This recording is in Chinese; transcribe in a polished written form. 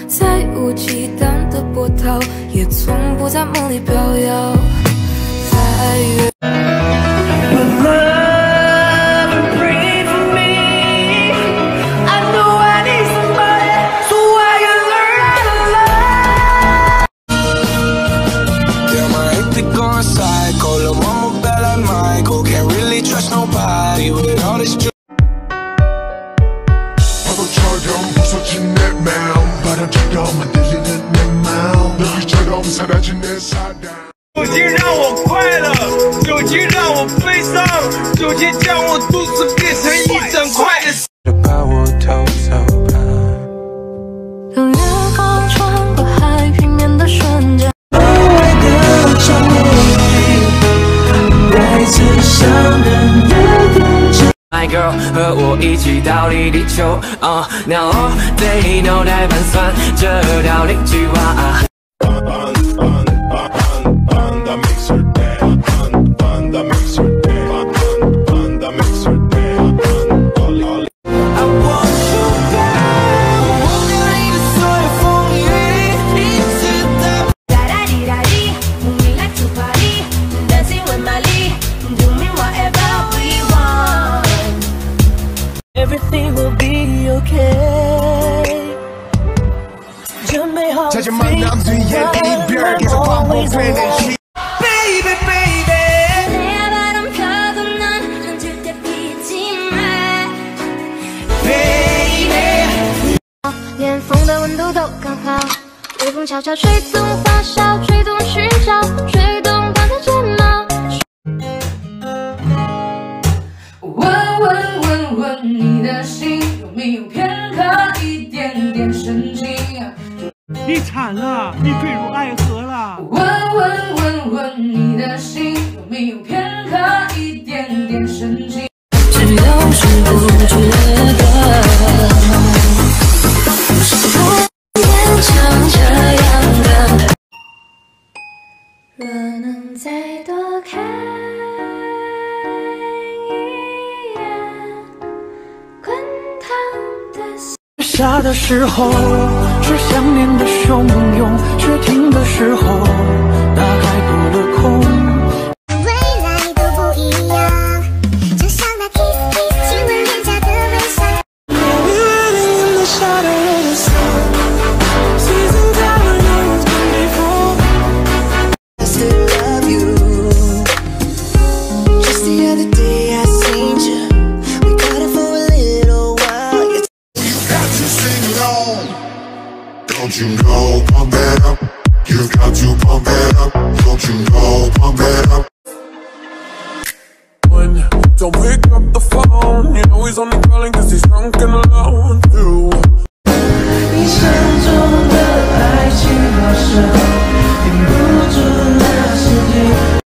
再无忌惮的波涛，也从不在梦里飘摇。在月。 酒精让我快乐，酒精让我悲伤，酒精将我肚子变成一整块的。把我偷走吧。 当月光穿过海平面的瞬间， 无畏的掌握，来自伤人的感觉。My girl， 和我一起逃离地球。Now all day 脑袋盘算这道邻居话。 Everything will be okay。 这美好的飞，always baby baby。 连风的温度都刚好，微风悄悄吹动花哨，吹动寻找，吹动短的睫毛。问你的心有没有片刻一点点深情？ 你惨了，你坠入爱河了。 问你的心有没有片刻一点点深情？只有是不觉得，不勉强这样的。若能再多看。 下的时候是想念的汹涌，却停的时候大海扑了空。未来都不一样，就像那 kiss kiss 亲吻脸颊的微笑。Maybe waiting in the shadow of the sun, seasons never knows before. I still love you. Just the other day I seen you. We got it for a little while. Don't you know, pump it up. You got to pump it up. Don't you know, pump it up. Don't pick up the phone. You know he's only calling 'cause he's drunk and alone.